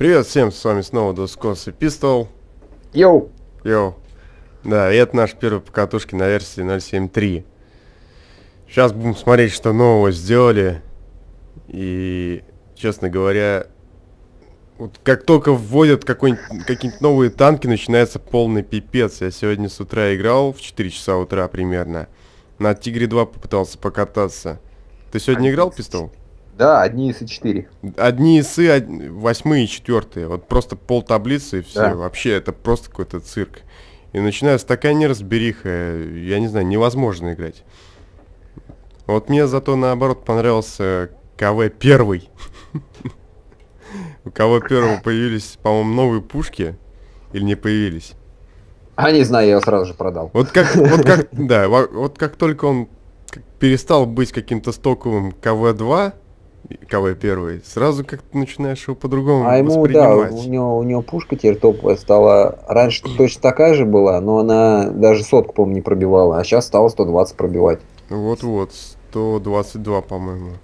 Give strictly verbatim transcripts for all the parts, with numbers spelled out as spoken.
Привет всем, с вами снова Доскос и Пистол. Йоу! Йоу. Да, и это наш первый покатушки на версии ноль семь три. Сейчас будем смотреть, что нового сделали. И, честно говоря, вот как только вводят какие-нибудь новые танки, начинается полный пипец. Я сегодня с утра играл, в четыре часа утра примерно. На Тигре два попытался покататься. Ты сегодня играл, Пистол? Да, одни ИСы четыре. Одни ИСы, восьмые и четвертые. Вот просто пол таблицы и все. Да. Вообще, это просто какой-то цирк. И начинается такая неразбериха, я не знаю, невозможно играть. Вот мне зато наоборот понравился КВ первый. У КВ первого появились, по-моему, новые пушки. Или не появились? А не знаю, я его сразу же продал. Вот как, вот как, да, вот как только он перестал быть каким-то стоковым КВ два, КВ первый, сразу как-то начинаешь его по-другому А ему, да, воспринимать. у него, у него пушка теперь топовая стала. Раньше точно такая же была, но она даже сотку, по-моему, не пробивала. А сейчас стала сто двадцать пробивать. Вот-вот, сто двадцать два, по-моему.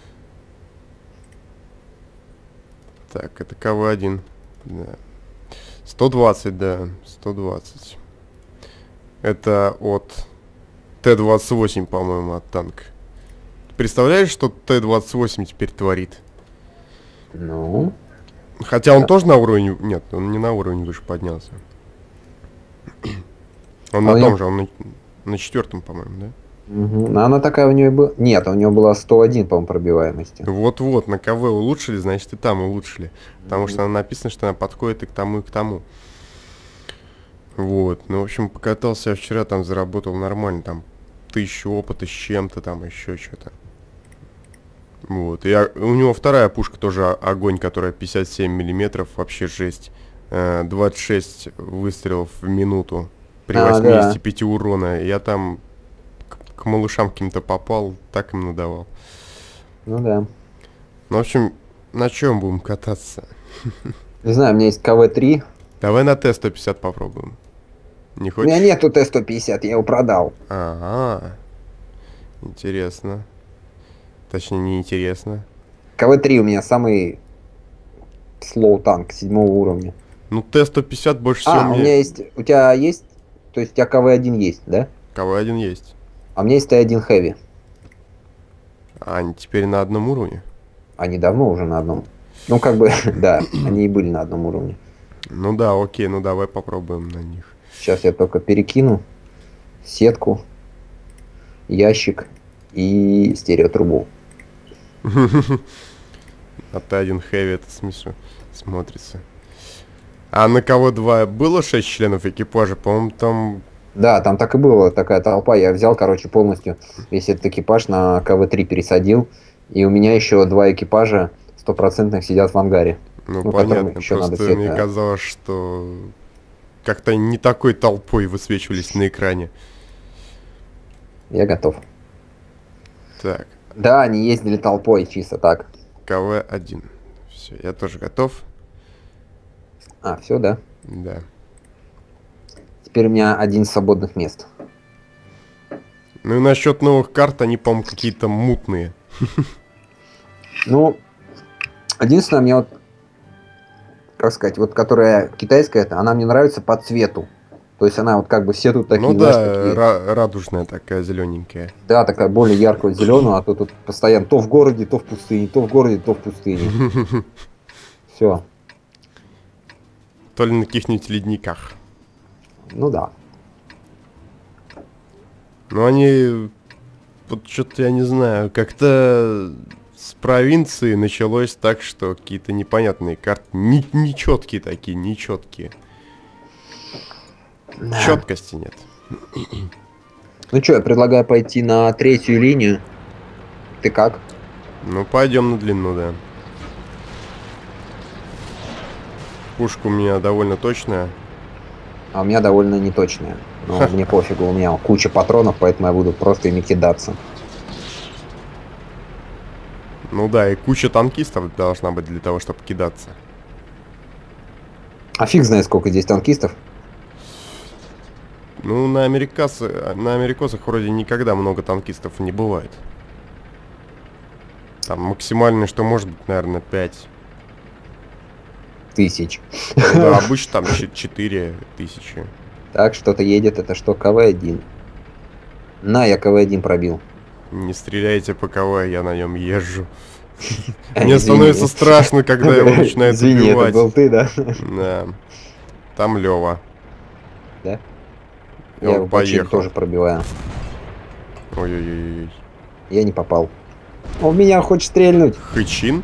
Так, это КВ один. Да. сто двадцать, да, сто двадцать. Это от Т двадцать восемь, по-моему, от танка. Представляешь, что Т двадцать восемь теперь творит? Ну? Хотя он да. тоже на уровне... Нет, он не на уровень выше поднялся. Он а на том него... же, он на, на четвертом, по-моему, да? Угу. Но она такая у нее была... Нет, у нее была сто один, по-моему, пробиваемости. Вот-вот, на КВ улучшили, значит и там улучшили. Потому mm-hmm. что она написано, что она подходит и к тому, и к тому. Вот, ну, в общем, покатался я вчера, там заработал нормально, там, тысячу опыта с чем-то, там, еще что-то. Вот, и у него вторая пушка тоже огонь, которая пятьдесят семь миллиметров, вообще жесть. двадцать шесть выстрелов в минуту при а, восьмидесяти пяти да. урона. Я там к, к малышам каким-то попал, так им надавал. Ну да. Ну, в общем, на чем будем кататься? Не знаю, у меня есть КВ три. Давай на Т сто пятьдесят попробуем. Не хочешь? У меня нету Т сто пятьдесят, я его продал. Ага. Интересно. Точнее, неинтересно. КВ три у меня самый слоу танк седьмого уровня. Ну, Т сто пятьдесят больше всего А, мне... у меня есть... У тебя есть... То есть у тебя КВ один есть, да? КВ один есть. А у меня есть Т один Heavy. А они теперь на одном уровне? Они давно уже на одном. Ну, как бы, да, они и были на одном уровне. Ну да, окей, ну давай попробуем на них. Сейчас я только перекину сетку, ящик и стереотрубу. А Т один Heavy это смешно смотрится. А на КВ два было шесть членов экипажа? По-моему, там... Да, там так и было, такая толпа. Я взял, короче, полностью весь этот экипаж на КВ три пересадил. И у меня еще два экипажа стопроцентных сидят в ангаре. Ну, ну понятно, еще просто надо мне это... казалось, что как-то не такой толпой высвечивались на экране. Я готов. Так. Да, они ездили толпой, чисто так. КВ один. Все, я тоже готов. А, все, да? Да. Теперь у меня один свободных мест. Ну и насчет новых карт, они, по-моему, какие-то мутные. Ну, единственное, мне вот, как сказать, вот которая китайская, она мне нравится по цвету. То есть она вот как бы все тут такие, ну знаешь, да, такие... Ра- радужная такая, зелененькая. Да, такая более яркого зеленого, а то тут постоянно то в городе, то в пустыне, то в городе, то в пустыне. Все. То ли на каких-нибудь ледниках. Ну да. Ну они, вот что-то я не знаю, как-то с провинции началось так, что какие-то непонятные карты, не, нечеткие такие, нечеткие. Да. Четкости нет. Ну что, я предлагаю пойти на третью линию. Ты как? Ну пойдем на длину, да. Пушка у меня довольно точная. А у меня довольно неточная. Но мне пофигу, у меня куча патронов, поэтому я буду просто ими кидаться. Ну да, и куча танкистов должна быть для того, чтобы кидаться. А фиг знает, сколько здесь танкистов. Ну, на американцах, на америкосах вроде никогда много танкистов не бывает. Там максимальное, что может быть, наверное, пять. тысяч. Да, обычно там четыре тысячи. Так, что-то едет. Это что, ка вэ один? На, я ка вэ один пробил. Не стреляйте по КВ, я на нем езжу. Мне становится страшно, когда его начинают убивать. Извини, это был ты, да? Да. Там Лёва. Да? И Я он его почти поехал. тоже пробиваю. Ой-ой-ой. Я не попал. Он в меня хочет стрельнуть. Хычин?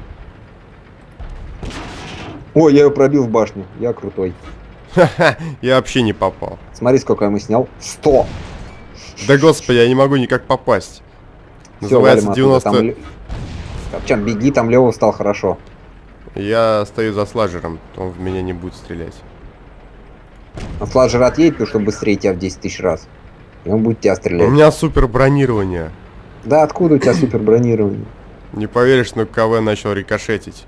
Ой, я его пробил в башню. Я крутой. Ха-ха, я вообще не попал. Смотри, сколько я ему снял. сто. Да господи, я не могу никак попасть. Всё, Называется валим девяносто... оттуда, там... Копчан, беги, там Лёва стал хорошо. Я стою за слажером, он в меня не будет стрелять. А сладжер отъедет, чтобы быстрее тебя в десять тысяч раз. И он будет тебя У стрелять. меня супер бронирование. Да откуда у тебя супер бронирование? Не поверишь, но КВ начал рикошетить.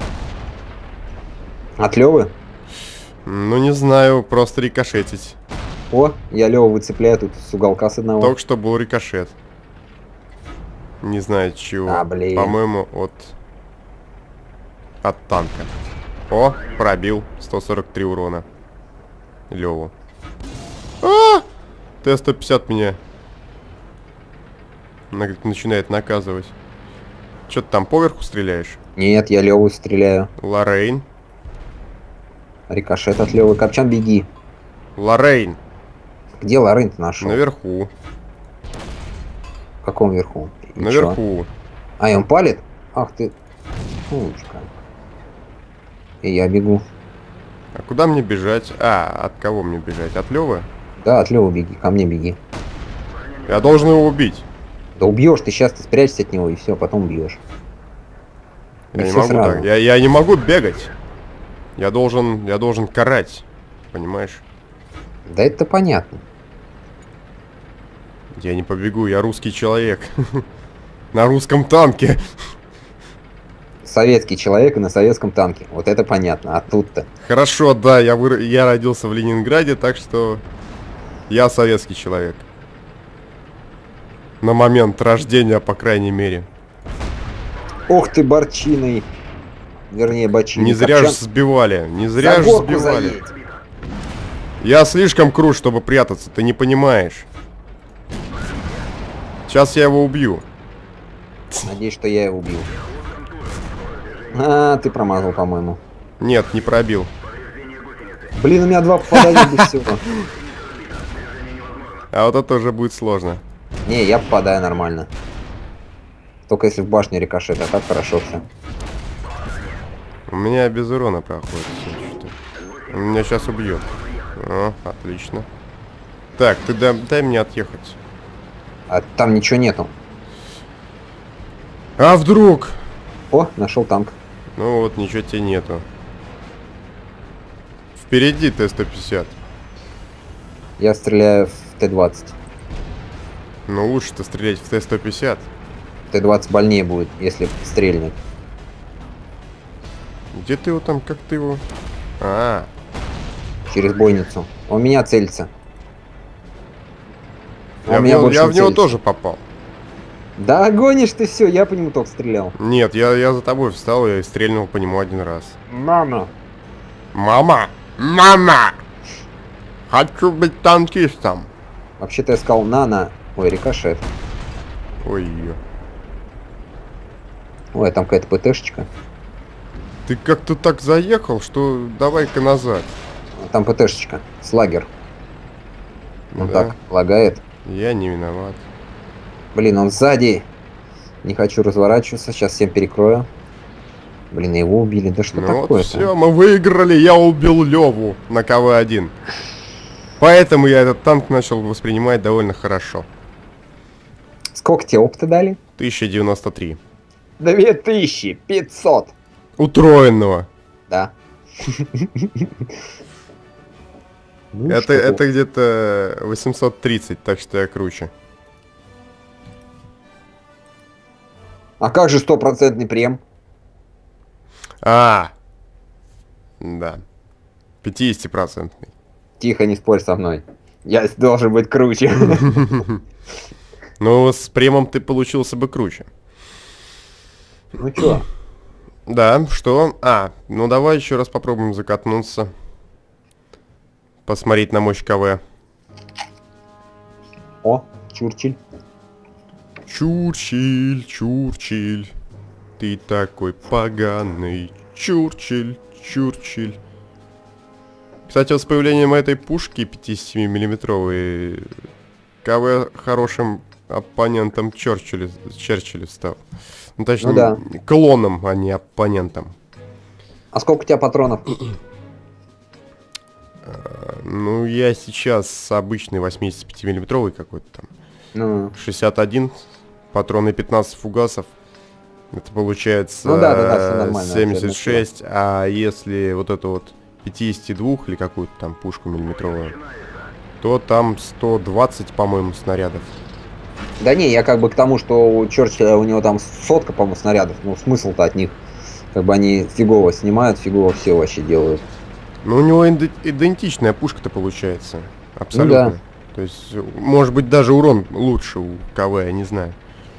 От Лёвы? Ну не знаю, просто рикошетить. О, я Лёву выцепляю тут с уголка с одного. Только что был рикошет. Не знаю чего. А, блин. По-моему, от... От танка. О, пробил. сто сорок три урона. Лёву. А! Т сто пятьдесят меня на- начинает наказывать. Чё ты там поверху стреляешь? Нет, я Лёву стреляю. Лоррейн. Рикошет от Лёвы. Копчан, беги. Лоррейн. Где Лорейн ты нашел? Наверху. В каком верху? И Наверху. чё? А, и он палит? Ах ты. Сучка. И я бегу. А куда мне бежать? А, от кого мне бежать? От Лёвы? Да, от Лёвы беги, ко мне беги. Я должен его убить. Да убьешь ты сейчас, ты спрячься от него и все, потом убьешь. Я не могу так. Я, я не могу бегать. Я должен, я должен карать. Понимаешь? Да это понятно. Я не побегу, я русский человек. На русском танке. Советский человек и на советском танке. Вот это понятно. А тут-то. Хорошо, да, я, выр... я родился в Ленинграде, так что я советский человек. На момент рождения, по крайней мере. Ох ты, борчиной. Вернее, бочиной. Не зря же Копчан, сбивали. Не зря за же горку сбивали. заедь. Я слишком крут, чтобы прятаться, ты не понимаешь. Сейчас я его убью. Надеюсь, что я его убил. А, ты промазал, по-моему. Нет, не пробил. Блин, у меня два попадания без всего. А вот это уже будет сложно. Не, я попадаю нормально. Только если в башне рикошет, а так хорошо все. У меня без урона проходит всё, что-то. Он меня сейчас убьет. О, отлично. Так, ты дай, дай мне отъехать. А там ничего нету. А вдруг? О, нашел танк. Ну вот, ничего тебе нету. Впереди Т сто пятьдесят. Я стреляю в Т двадцать. Ну лучше-то стрелять в Т сто пятьдесят. Т двадцать больнее будет, если стрельнет. Где ты его там, как ты его? А, Через бойницу. Он меня целится. Он я, в меня него, больше я не в него целится. тоже попал. Да гонишь ты все, я по нему только стрелял. Нет, я, я за тобой встал и стрельнул по нему один раз. Мама. Мама! Мама! Хочу быть танкистом. Вообще-то я сказал на-на. Ой, рикошет. Ой, ё. Ой, там какая-то ПТшечка. Ты как-то так заехал, что давай-ка назад. Там ПТшечка. Слагер. Он Да. так лагает. Я не виноват. Блин, он сзади. Не хочу разворачиваться. Сейчас всем перекрою. Блин, его убили. Да что Ну такое-то? вот все, мы выиграли, я убил Леву на К В один. Поэтому я этот танк начал воспринимать довольно хорошо. Сколько тебе опыта дали? тысяча девяносто три. Две тысячи пятьсот. Утроенного. Да. Ну, это что это где-то восемьсот тридцать, так что я круче. А как же стопроцентный прем? А, да. пятидесятипроцентный. Тихо, не спорь со мной. Я должен быть круче. Ну, с премом ты получился бы круче. Ну чё? Да, что? А, ну давай еще раз попробуем закатнуться. Посмотреть на мощь КВ. О, Чурчиль. Чурчиль, Чурчиль. Ты такой поганый. Чурчиль, Чурчиль. Кстати, вот с появлением этой пушки пятидесятисемимиллиметровой КВ хорошим оппонентом Черчилля, Черчилля стал. Ну, точнее, Ну да. клоном, а не оппонентом. А сколько у тебя патронов? Ну, я сейчас с обычной восьмидесятипятимиллиметровой какой-то там. Ну, шестьдесят один, патроны пятнадцать фугасов. Это получается Ну да, да, да, всё нормально, семьдесят шесть, а если вот эту вот пятьдесят два или какую-то там пушку миллиметровую, то там сто двадцать, по-моему, снарядов. да не, я как бы к тому, что у Черчилля у него там сотка, по-моему, снарядов. Ну, смысл-то от них. Как бы они фигово снимают, фигово все вообще делают. Ну, у него иде- идентичная пушка-то получается. Абсолютно. Ну да. То есть, может быть, даже урон лучше у КВ, я не знаю.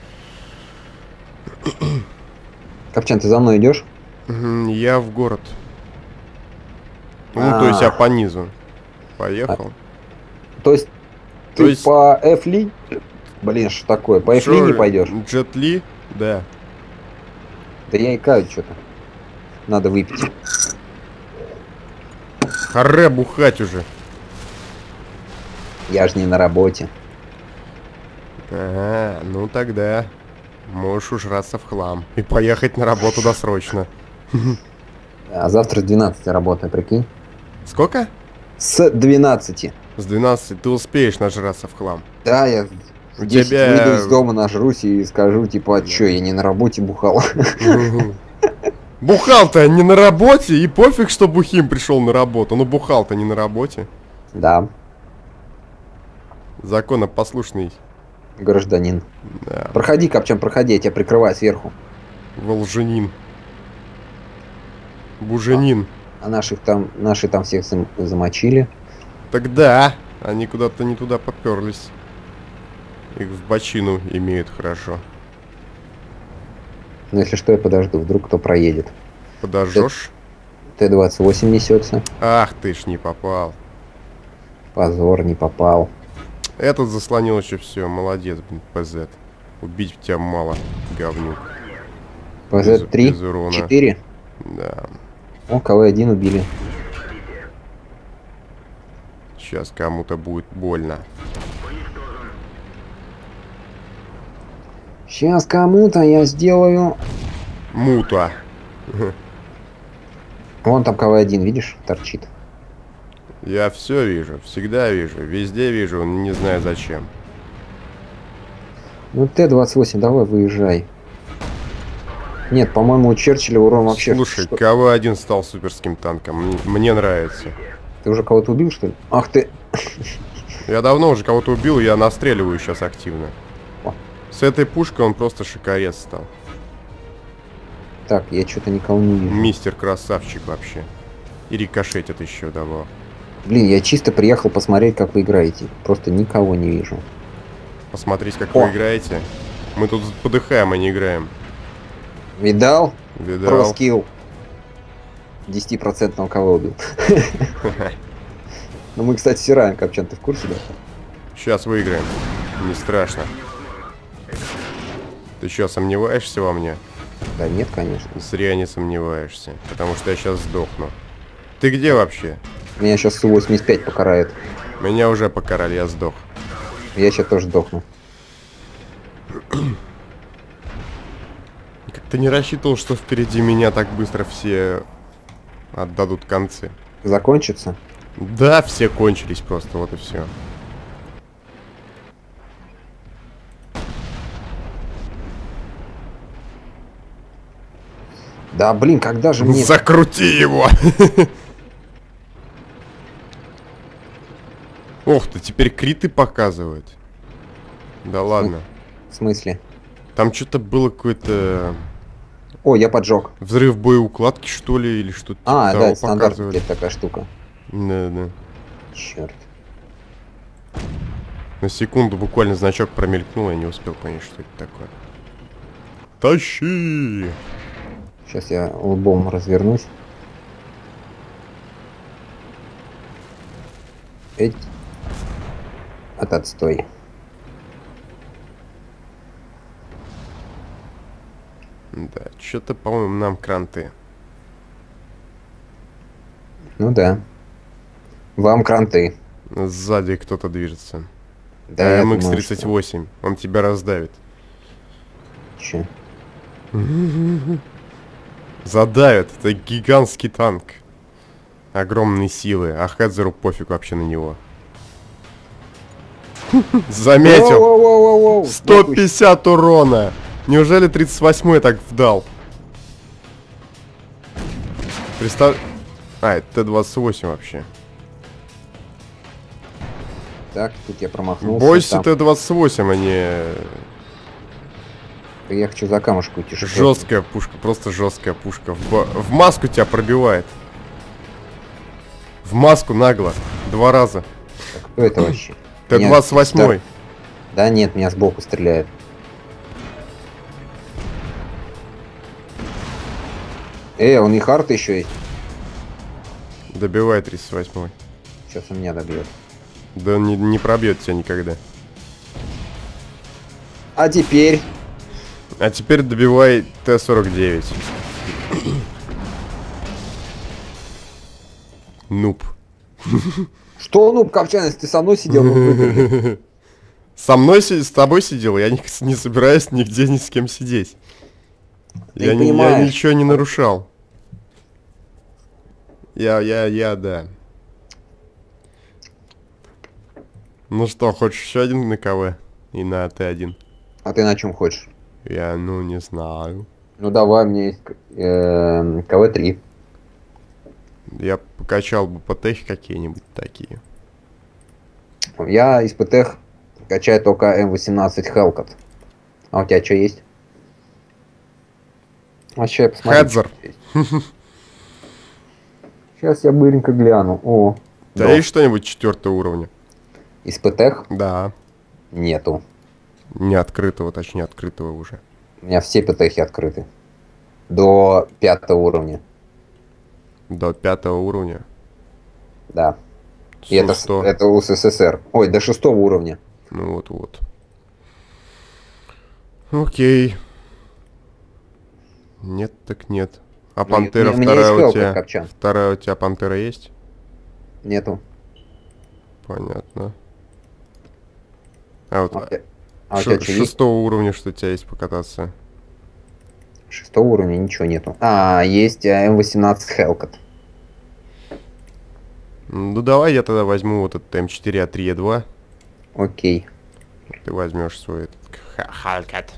Копчан, ты за мной идешь? Мгм, я в город. Ну, А. то есть я по низу. Поехал. То есть То ты есть- по F-ли? Блин, что такое? По F-ли Шо, не пойдешь? Джет Ли? Да. Да я икаю что-то. Надо выпить. Харе бухать уже. Я же не на работе. Ага, ну тогда можешь ужраться в хлам и поехать на работу досрочно. А завтра с двенадцати работаю, прикинь. Сколько? С двенадцати. С двенадцати ты успеешь нажраться в хлам. Да, я У в десять тебя- выйду из дома, нажрусь и скажу, типа, а чё, я не на работе бухал. Бухал-то не на работе, и пофиг, что бухим пришел на работу. Но бухал-то не на работе. Да, Законопослушный. гражданин. Да. Проходи, Копчан, проходи, я тебя прикрываю сверху. Волжанин. Бужанин. А наших там, наши там всех зам- замочили. Тогда они куда-то не туда поперлись. Их в бочину имеют хорошо. Но если что, я подожду, вдруг кто проедет. Подожжешь? Т двадцать восемь несется. Ах ты ж не попал. Позор, не попал. Этот заслонил еще все. Молодец, блин, ПЗ. Убить тебя мало, говнюк. ПЗ три, без урона. четыре. Да. О, КВ один убили. Сейчас кому-то будет больно. Сейчас кому-то я сделаю... Мута. Вон там КВ один, видишь, торчит. Я все вижу, всегда вижу, везде вижу, не знаю зачем. Ну, Т двадцать восемь, давай выезжай. Нет, по-моему, у Черчилля урон вообще... Слушай, что- КВ один стал суперским танком. Мне, мне нравится. Ты уже кого-то убил, что ли? Ах ты... Я давно уже кого-то убил, я настреливаю сейчас активно. О. С этой пушкой он просто шикарец стал. Так, я что-то никого не вижу. Мистер красавчик вообще. И рикошетит еще добавил. Блин, я чисто приехал посмотреть, как вы играете. Просто никого не вижу. Посмотреть, как О. вы играете. Мы тут подыхаем, а не играем. Видал? Видал? Про скилл. десятипроцентного кого убил. Ну мы, кстати, сираем, Копчан, ты в курсе, да? Сейчас выиграем. Не страшно. Ты что, сомневаешься во мне? Да нет, конечно. Зря не сомневаешься. Потому что я сейчас сдохну. Ты где вообще? Меня сейчас Су восемьдесят пять покарает. Меня уже покарали, я сдох. Я сейчас тоже сдохну. Как-то не рассчитывал, что впереди меня так быстро все отдадут концы. Закончится? Да, все кончились просто, вот и все. Да, блин, когда же мне... Закрути его! Ох ты, теперь криты показывают. Да ладно. В смысле? Там что-то было какое-то... О, я поджег. Взрыв боеукладки, что ли, или что-то А, того да, это стандартная показывали. где-то такая штука. Да, да. Черт. На секунду буквально значок промелькнул, я не успел понять, что это такое. Тащи! Сейчас я лбом развернусь. Эть. От отстой. Да, что-то, по-моему, нам кранты. Ну да. Вам кранты. Сзади кто-то движется. Да, а я эм икс думаю, тридцать что- восемь. Он тебя раздавит. Чё? Задавит. Это гигантский танк. Огромные силы. А Хедзеру пофиг вообще на него. Заметил. Воу-воу-воу-воу-воу. сто пятьдесят урона. Неужели тридцать восьмой так вдал? Представь... А, это Т двадцать восемь вообще. Так, тут я промахнулся. Бойся там. Т двадцать восемь, а не... Я хочу за камушек уйти. чтоб- Жесткая пушка, просто жесткая пушка. В, ба- в маску тебя пробивает. В маску нагло. Два раза. Так, кто это вообще? Т Меня- двадцать восемь. Да, да нет, меня сбоку стреляет. Эй, он и хард еще есть. Добивай тридцать восьмой. Сейчас он меня добьет. Да он не, не пробьет тебя никогда. А теперь... А теперь добивай Т сорок девять. Нуб. Что, ну, Копчанец, ты со мной сидел? Ну, выдохни. Со мной, си- с тобой сидел, я не, не собираюсь нигде ни с кем сидеть. Ты Я, не не- я понимаешь. ничего не нарушал. Я, я, я, да. Ну что, хочешь еще один на КВ? И на Т один? А ты на чем хочешь? Я, ну, не знаю. Ну давай, у меня есть э, КВ три. Я покачал бы ПТХ какие-нибудь такие. Я из ПТХ качаю только М восемнадцать Hellcat. А у тебя что есть? А сейчас я посмотрю. Хедзер. Сейчас я быренько гляну. О, Да, да. есть что-нибудь четвертого уровня? Из ПТХ Да. нету. Не открытого, точнее открытого уже. У меня все ПТХи открыты. До пятого уровня. До пятого уровня. Да. И это, с- Су сто. это у СССР. Ой, до шестого уровня. Ну вот-вот. Окей. Нет, так нет. А Ну, пантера у меня вторая есть у Hellcat, тебя? Копчан. Вторая у тебя пантера есть? Нету. Понятно. А вот А у тебя, а у ш- тебя что есть? шестого уровня что у тебя есть покататься? Шестого уровня ничего нету. А, есть э, М восемнадцать Hellcat. Ну давай я тогда возьму вот этот М четыре А три Е два. Окей. Ты возьмешь свой этот ха- Халькат.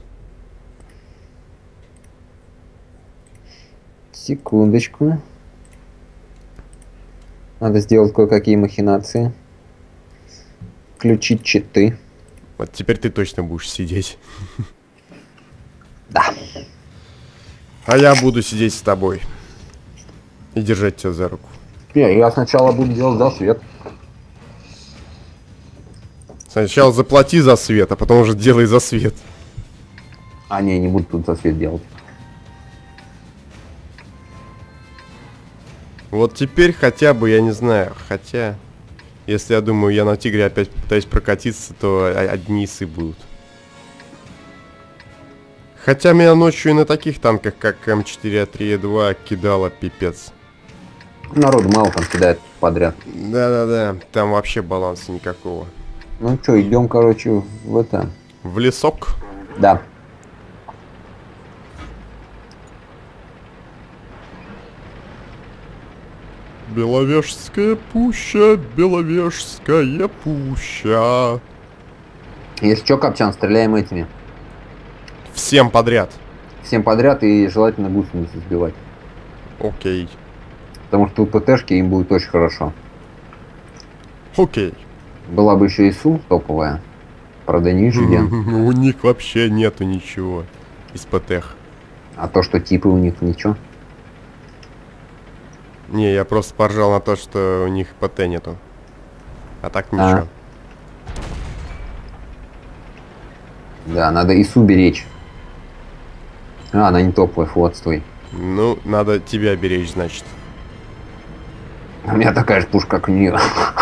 Секундочку. Надо сделать кое-какие махинации. Включить читы. Вот теперь ты точно будешь сидеть. Да. А я буду сидеть с тобой. И держать тебя за руку. Не, я сначала буду делать засвет. Сначала заплати за свет, а потом уже делай за свет. А, не, не буду тут засвет делать. Вот теперь хотя бы, я не знаю, хотя... Если я думаю, я на тигре опять пытаюсь прокатиться, то о- одни исы будут. Хотя меня ночью и на таких танках, как М четыре А три Е два, кидало пипец. Народу мало там кидает подряд. Да-да-да, там вообще баланса никакого. Ну что, идем, короче, в это. В лесок. Да. Беловежская пуща, Беловежская пуща. Если что, Копчан, стреляем этими. Всем подряд. Всем подряд и желательно гусеницу сбивать. Окей. Потому что у ПТшки им будет очень хорошо. Окей. Была бы еще ИСУ топовая. Правда, не вижу где. У них вообще нету ничего из ПТХ. А то, что типы у них ничего. Не, я просто поржал на то, что у них ПТ нету. А так ничего. Да, надо ИСУ беречь. А, она не топовая, вот, стой. Ну, надо тебя беречь, значит. У меня такая же пушка, как у нее.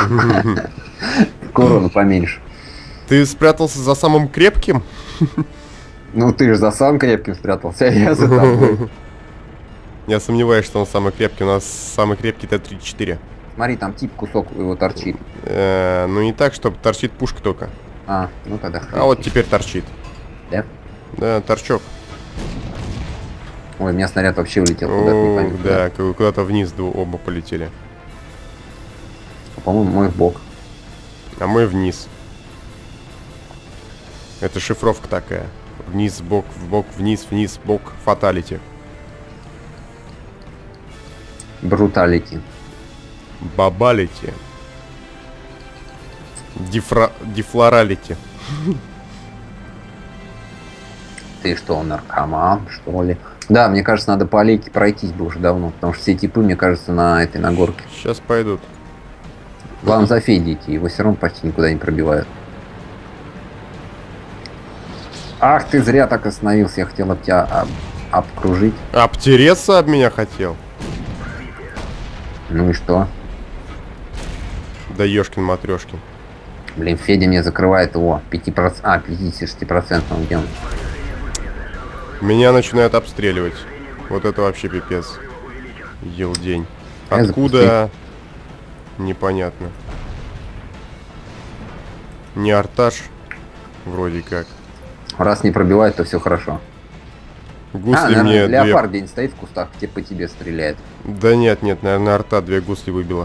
Корону поменьше. Ты спрятался за самым крепким? Ну ты же за самым крепким спрятался, а я за тобой. Я сомневаюсь, что он самый крепкий. У нас самый крепкий Т тридцать четыре. Смотри, там тип кусок его торчит. Э, ну не так, чтобы торчит пушка только. А, ну тогда. А вот теперь торчит. Да? Да, торчок. Ой, у меня снаряд вообще улетел куда-то, не пойму. Да, куда-то вниз оба полетели. По-моему, мой в бок. А мы вниз. Это шифровка такая. Вниз, бок, в бок, вниз, вниз, бок, фаталити. Бруталити. Бабалити. Дифра... Дифлоралити. Ты что, наркоман, что ли? Да, мне кажется, надо по аллейке пройтись бы уже давно, потому что все типы, мне кажется, на этой, на горке. Сейчас пойдут. Главное за Федей идти, его все равно почти никуда не пробивают. Ах, ты зря так остановился, я хотел об тебя об... обкружить. Обтереться об меня хотел? Ну и что? Да ёшкин матрешкин. Блин, Федя мне закрывает его. пять процентов... А, пятьдесят шесть процентов где он? Меня начинают обстреливать. Вот это вообще пипец. Елдень. Я Откуда? Непонятно. Не артаж. Вроде как. Раз не пробивает, то все хорошо. Гусли а, наверное, мне леопард две... где-нибудь стоит в кустах, где по тебе стреляет. Да нет, нет, наверное, арта две гусли выбила.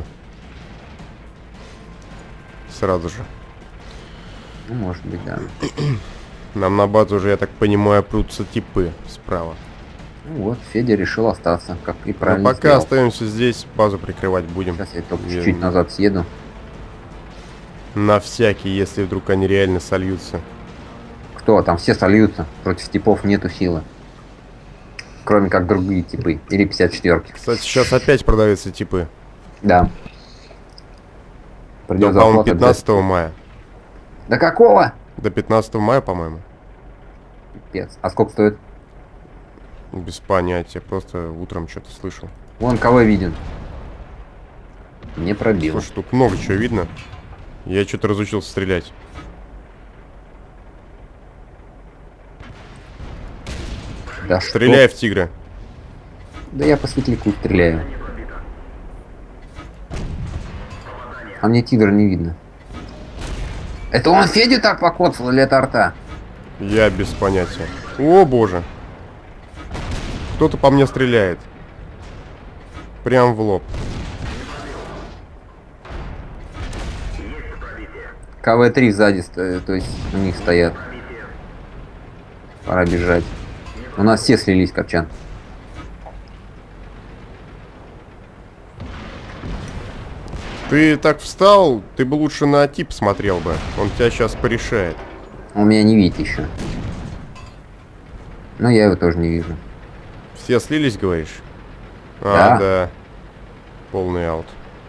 Сразу же. Ну, может быть, да. Нам на базу уже, я так понимаю, прутся типы справа. Ну вот, Федя решил остаться, как и правильно. Но пока сделал. остаемся здесь, базу прикрывать будем. Сейчас я только Я- чуть-чуть назад съеду. На всякий, если вдруг они реально сольются. Кто? Там все сольются. Против типов нету силы. Кроме как другие типы. Или пятьдесят четвёрки. Кстати, сейчас опять продаются типы. Да. Да, Придёт по-моему, зарплата пятнадцатого мая. обязательно. Да какого? До пятнадцатого мая, по-моему. Пипец. А сколько стоит? Без понятия, просто утром что-то слышал. Вон кого виден. Не пробил. Слушай, тут много чего видно. Я что-то разучился стрелять. Да Стреляй что? в тигра. Да я по светляку стреляю. А мне тигра не видно. Это он Федю так покоцал или это арта? Я без понятия. О, боже. Кто-то по мне стреляет. Прям в лоб. КВ три сзади, сто- то есть у них стоят. Пора бежать. У нас все слились, Копчан. Ты так встал, ты бы лучше на тип смотрел бы. Он тебя сейчас порешает. Он меня не видит еще. Но я его тоже не вижу. Все слились, говоришь? А, Да. да. Полный аут.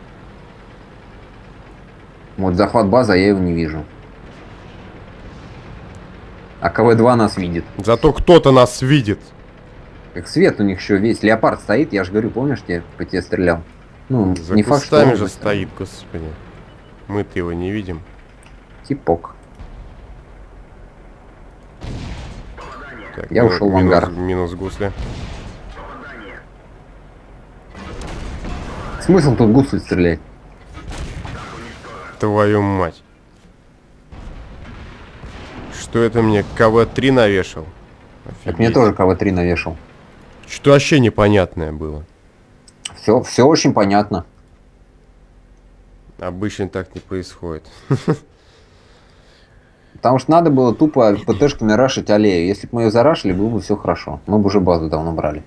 Вот захват базы, а я его не вижу. А КВ два нас видит. Зато кто-то нас видит. Как свет у них еще весь. Леопард стоит, я же говорю, помнишь, я по тебе стрелял? Ну, За не факт, что кустами он же будет. стоит, господи. Мы-то его не видим. Типок. Так, Я минус- ушел в минус- ангар. Минус гусли. Смысл тут гусль стрелять? Твою мать. Что это мне КВ три навешал? Так мне Офигеть. тоже КВ три навешал. Что вообще непонятное было. Все, все очень понятно. Обычно так не происходит. Потому что надо было тупо ПТшками рашить аллею. Если бы мы ее зарашили, было бы все хорошо. Мы бы уже базу давно брали.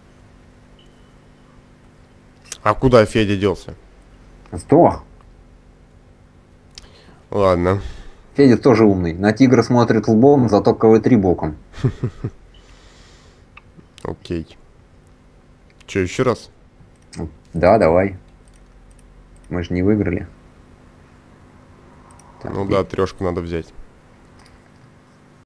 А куда Федя делся? Сдох. Ладно. Федя тоже умный. На тигра смотрит лбом, зато КВ три боком. Окей. Че, еще раз? Да, давай. Мы же не выиграли. Так, Ну да, трешку надо взять.